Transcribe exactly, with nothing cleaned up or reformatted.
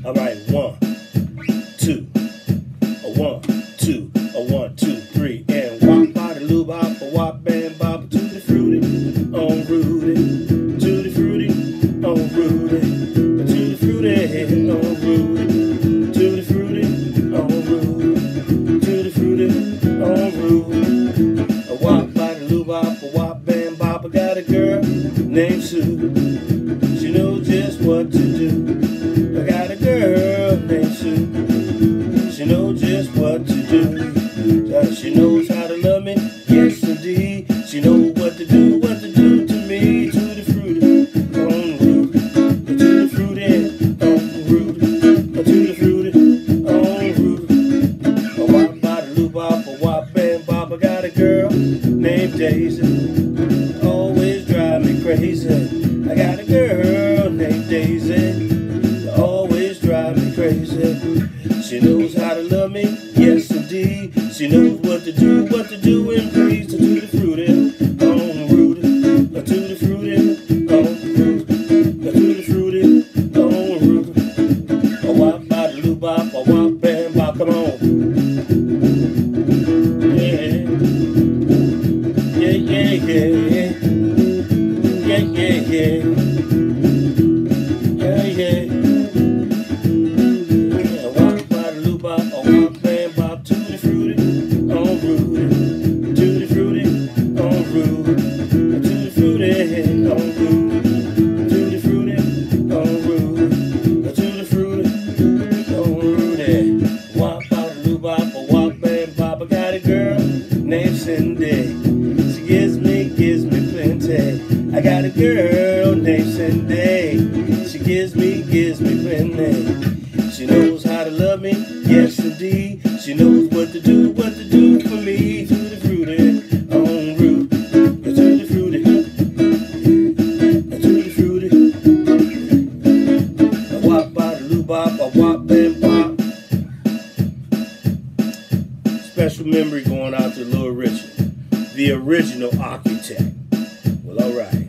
All right, one, two, a one, two, a one, two, three, and wop, body, lube, hop, a wop, bam, bop, tutti frutti, on Rudy, tutti frutti, on Rudy, tutti frutti, on Rudy, tutti frutti, on Rudy, tutti frutti, on Rudy, a wop, body, lube, hop, a wop, bam, bop. I got a girl named Sue. She knows just what to do. I got a girl named Sue. She knows just what to do. She knows how to love me, yes indeed. She knows what to do, what to do to me. Tutti frutti, on Rudy. Tutti frutti, on Rudy. Tutti frutti, on Rudy. A wop, body, lube, bop, a wop, bam, bop. I got a girl named Daisy. Always drive me crazy. I got a girl named Daisy. Always drive me crazy. She knows how to love me, yes indeed. She knows what to do, what to do and please. To tutti frutti, on Rudy. A tutti frutti, on Rudy. A tutti frutti, on Rudy. A wop, body, lube, bop, a wop, bam, bop. Come on. Yeah. Yeah, yeah, yeah. Yeah, yeah, yeah. Yeah, yeah. Yeah, wop, body, lube, bop, a wop, bam, bop. Tutti frutti, on Rudy. Tutti frutti, on Rudy. Tutti frutti, on Rudy. Tutti frutti, on Rudy. Tutti frutti, on Rudy. Wop, body, lube, bop, a wop, bam, bop. I got a girl named Cindy. She gives me, gives me plenty. I got a girl named Cindy. She gives me, gives me plenty. She knows how to love me, yes indeed. She knows what to do, what to do for me. Tutti frutti, on Rudy. Tutti frutti, tutti frutti. A wop, body, lube, bop, a wop, bam, bop. Special memory going out to Lil Richard, the original architect. Well, all right.